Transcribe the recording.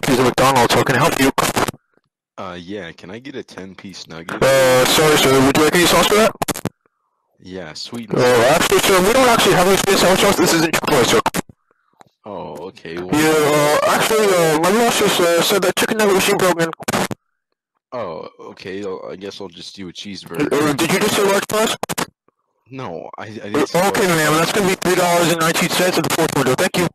Lucky's at McDonald's. How can I help you? Yeah, can I get a 10-piece nugget? Sorry, sir. Would you like any sauce for that? Yeah, sweet and sour. Actually, sir, we don't actually have any sweet and sour sauce. This isn't Chick-fil-A, sir. Oh, okay. Well, Yeah, actually, my boss just said that chicken nugget machine broken. oh, okay. I guess I'll just do a cheeseburger. Did you just say large fries? No, I didn't say Okay, large ma'am, fries. that's gonna be $3.19 at the fourth window. Thank you.